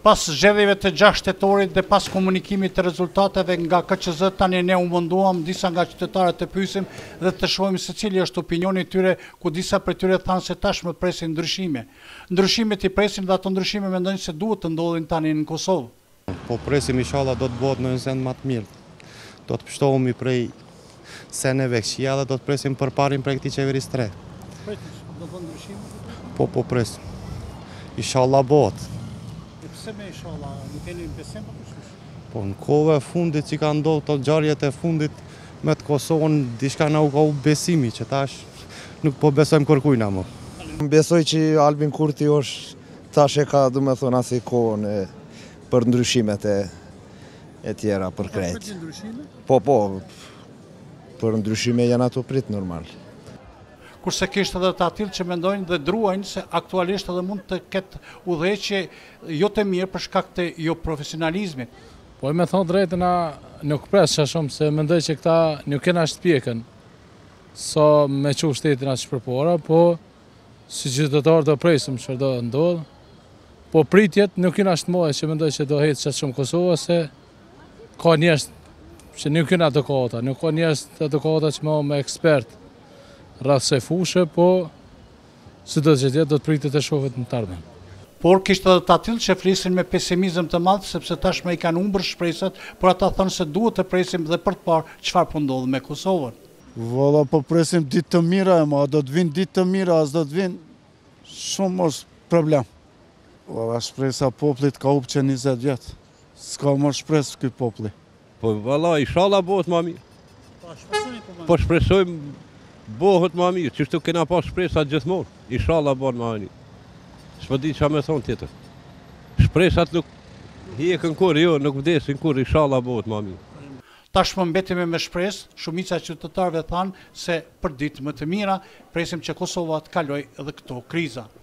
Pas zgjedhjeve të 6 shtetorit dhe pas komunikimit të rezultateve nga KQZ, tani ne u munduam disa nga qytetarët të pyesim dhe të shohim se cili është opinioni i tyre, ku disa prej tyre thanë se tashmë presin ndryshime. Ndryshimet i presin dhe ato ndryshime mendojnë se duhet të ndodhin tani në Kosovë. Po presim inshallah do të bëhet në një send më të mirë. Do të pështohemi prej seneve këqija dhe do të presim përparim prej këtij qeverisë tre. Do të ndryshime? Po presim. Inshallah bëhet. Pse me inshallah, nuk keni besim për kushtush? Po në kohëve fundit që ka ndodhur këto ngjarjet e fundit me të Kosovën, diçka na u ka besimi që tash nuk po besojmë kërkujna më. Besoj që Albin Kurti është tash e ka domethënë asaj kohën për ndryshimet e tjera për krejt. Për ndryshime? Po, për ndryshime janë ato prit normal. Kurse kishte edhe të atill që mendojnë dhe druajnë se aktualisht edhe mund të ketë udhëheqje jo të mirë për shkak të jo profesionalizmit. Po me thonë drejtë na nuk pres që shumë se mendoj që këta nuk kena shtpjekën sa me që shtetin atë shpërpora, po si qytetar do presim që do ndodhë, po pritjet nuk kena shtmoje që mendoj që do hecë që shumë Kosova se ka njerëz që nuk kena advokata, nuk ka njerëz advokata që me ekspert rreth se fushë, po si do të do të pritet të shohet në tardhmen. Por kishte edhe të atill që flisin me pesimizëm të madh sepse tashmë i kanë humbur shpresat, por ata thonë se duhet të presim dhe për të parë çfarë po ndodh me Kosovën. Valla po presim ditë të mira, ma do të vinë ditë të mira, as do të vinë shumë mos problem. Valla shpresa popullit ka humbur që 20 vjet. S'ka më shpresë ky populli. Po valla inshallah bëhet më mirë. Po shpresojmë bëhet më mirë, çështë kena pas shpresa gjithmonë. Inshallah bëhet më mirë. S'po di çfarë më thon tjetër. Shpresat nuk hiqen kur, jo, nuk vdesin kur, inshallah bëhet më mirë. Tashmë mbetemi me shpresë, shumica e qytetarëve thanë se për ditë më të mira presim që Kosova të kalojë edhe këto kriza.